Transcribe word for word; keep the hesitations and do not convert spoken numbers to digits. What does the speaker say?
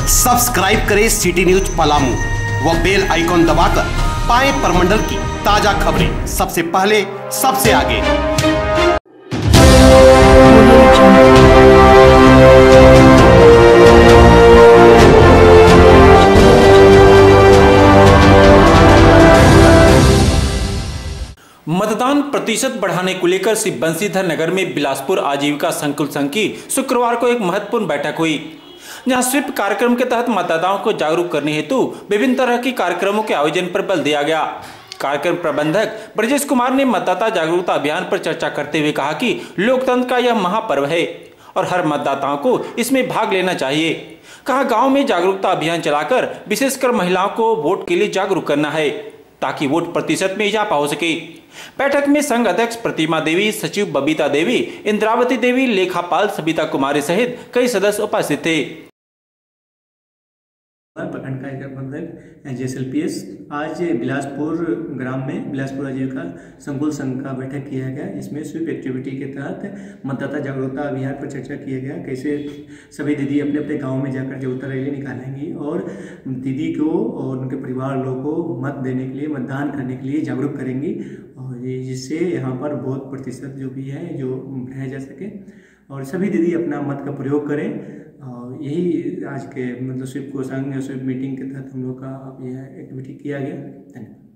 Subscribe करें city news Palamu व bell icon दबाकर पाएं प्रमंडल की ताजा खबरें सबसे पहले सबसे आगे। मतदान प्रतिशत बढ़ाने को लेकर श्री बंशीधर नगर में बिलासपुर आजीविका संकुल संघ की शुक्रवार को एक महत्वपूर्ण बैठक हुई, जहां स्वीप कार्यक्रम के तहत मतदाताओं को जागरूक करने हेतु विभिन्न तरह के कार्यक्रमों के आयोजन पर बल दिया गया। कार्यक्रम प्रबंधक ब्रजेश कुमार ने मतदाता जागरूकता अभियान पर चर्चा करते हुए कहा कि लोकतंत्र का यह महापर्व है और हर मतदाताओं को इसमें भाग लेना चाहिए। कहा, गाँव में जागरूकता अभियान चलाकर विशेषकर महिलाओं को वोट के लिए जागरूक करना है ताकि वोट प्रतिशत में इजाफा हो सके। बैठक में संघ अध्यक्ष प्रतिमा देवी, सचिव बबीता देवी, इंद्रावती देवी, लेखापाल सबिता कुमारी सहित कई सदस्य उपस्थित थे। प्रखंड कार्यक्रम प्रबंधक J S L P S आज बिलासपुर ग्राम में बिलासपुर आजीविका संकुल संघ का बैठक किया गया। इसमें स्वीप एक्टिविटी के तहत मतदाता जागरूकता अभियान पर चर्चा किया गया। कैसे सभी दीदी अपने अपने गांव में जाकर जागरूकता रैली निकालेंगी और दीदी को और उनके परिवार लोगों को मत देने के लिए, मतदान करने के लिए जागरूक करेंगी और जिससे यहाँ पर वोट प्रतिशत जो भी है जो बढ़ाया जा सके और सभी दीदी अपना मत का प्रयोग करें। और यही आज के मतलब स्वीप को संघ स्वीप मीटिंग के तहत हम लोग का अब यह एक्टिविटी किया गया। धन्यवाद।